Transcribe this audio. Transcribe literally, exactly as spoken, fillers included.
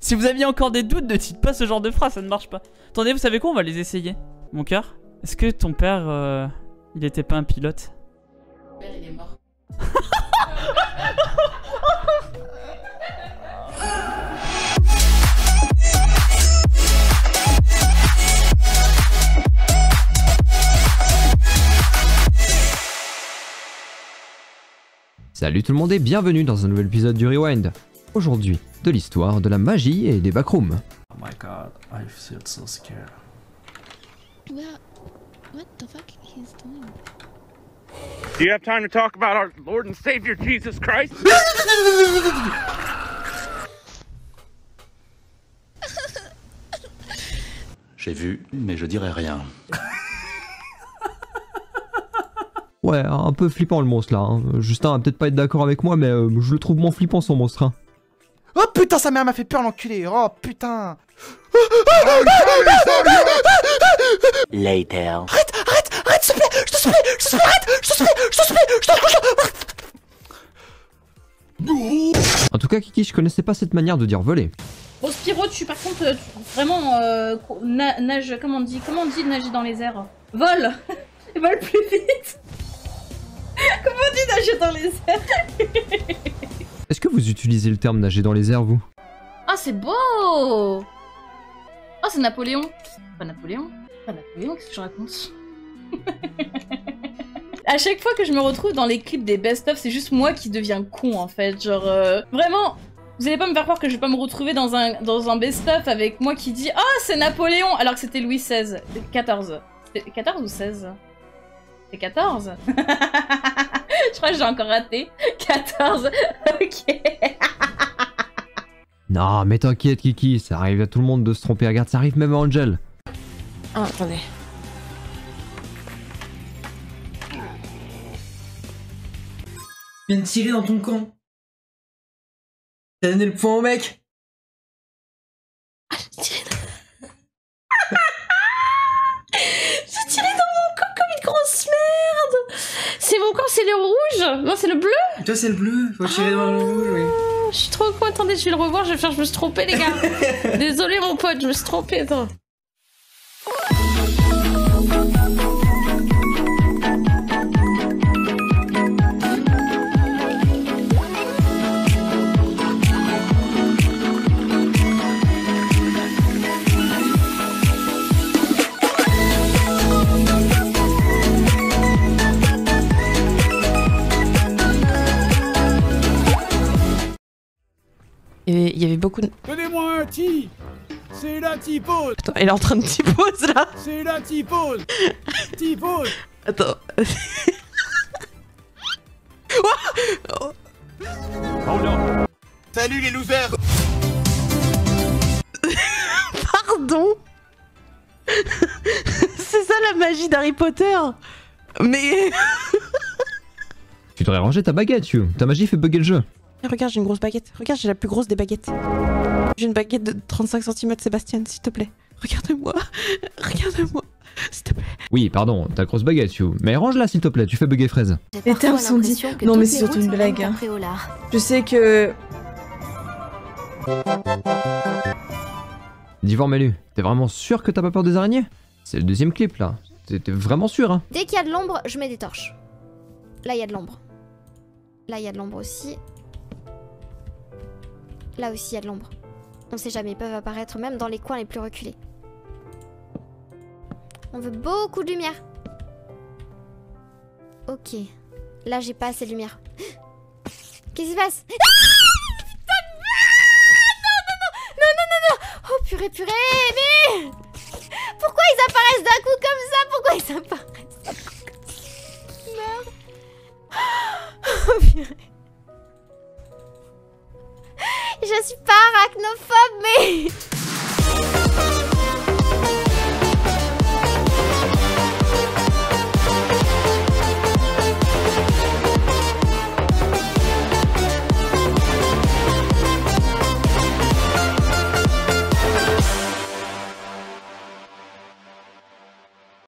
Si vous aviez encore des doutes, ne dites pas ce genre de phrase, ça ne marche pas. Attendez, vous savez quoi? On va les essayer. Mon cœur, est-ce que ton père, euh, il était pas un pilote? Mon père, il est mort. Salut tout le monde et bienvenue dans un nouvel épisode du Rewind. Aujourd'hui, de l'histoire de la magie et des backrooms. Oh my god, I feel so scared. Well, what the fuck he's doing? Do you have time to talk about our Lord and Savior Jesus Christ? J'ai vu, mais je dirai rien. Ouais, un peu flippant le monstre là. Hein. Justin va peut-être pas être d'accord avec moi, mais euh, je le trouve moins flippant son monstre. Hein. Oh putain, sa mère m'a fait peur l'enculé. Oh putain. Later. Arrête, arrête, arrête, s'il te plaît, je te supplie, je te supplie, arrête, je te supplie, je te supplie, je te supplie. En tout cas, Kiki, je connaissais pas cette manière de dire voler. Bon, Spyro, tu par contre, tu, vraiment, euh, na nage, comment on dit, comment on dit nager dans les airs? Vole. Vole plus vite. Comment on dit nager dans les airs? Est-ce que vous utilisez le terme nager dans les airs, vous? Ah, c'est beau. Oh, c'est Napoléon. Pas Napoléon. Pas Napoléon, qu'est-ce que je raconte? À chaque fois que je me retrouve dans les clips des best-of, c'est juste moi qui deviens con, en fait. Genre, euh, vraiment, vous allez pas me faire croire que je vais pas me retrouver dans un, dans un best-of avec moi qui dit « Ah, oh, c'est Napoléon !» alors que c'était Louis seize. quatorze. quatorze ou seize? C'est quatorze. Je crois que j'ai encore raté. quatorze. Ok. Non, mais t'inquiète, Kiki, ça arrive à tout le monde de se tromper. Regarde, ça arrive même à Angel. Oh, attendez. Je viens de tirer dans ton camp. T'as donné le point au mec. Ah, j'ai tiré dans... J'ai tiré dans mon camp comme une grosse merde. C'est mon camp, c'est le rouge. Non, c'est le bleu. Et toi, c'est le bleu. Faut tirer dans le rouge, oui. Je suis trop con. Attendez, je vais le revoir. Je vais faire. Je me suis trompée, les gars. Désolé, mon pote. Je me suis trompée. Attends. Il y avait beaucoup de... Donnez-moi un ti. C'est la typose. Attends, elle est en train de typose là. C'est la typose. Typose. Attends. Oh non. Salut les losers. Pardon. C'est ça la magie d'Harry Potter. Mais... Tu devrais ranger ta baguette, you. Ta magie fait bugger le jeu. Regarde, j'ai une grosse baguette. Regarde, j'ai la plus grosse des baguettes. J'ai une baguette de trente-cinq centimètres, Sébastien, s'il te plaît. Regarde-moi. Regarde-moi. S'il te plaît. Oui, pardon, ta grosse baguette, you. Mais range-la, s'il te plaît, tu fais bugger Fraise. Les termes sont dits. Non, mais c'est surtout une blague. Hein. Je sais que... D'Ivoire Mélu, t'es vraiment sûr que t'as pas peur des araignées? C'est le deuxième clip, là. T'es vraiment sûr, hein? Dès qu'il y a de l'ombre, je mets des torches. Là, il y a de l'ombre. Là, il y a de l'ombre aussi. Là aussi, il y a de l'ombre. On sait jamais, ils peuvent apparaître même dans les coins les plus reculés. On veut beaucoup de lumière. Ok. Là, j'ai pas assez de lumière. Qu'est-ce qui se passe? Ah, non, non, non, non, non, non, non. Oh, purée, purée, mais... Pourquoi ils apparaissent d'un coup comme ça? Pourquoi ils apparaissent d'un coup comme ça? Merde. Oh, purée. Je suis pas arachnophobe, mais...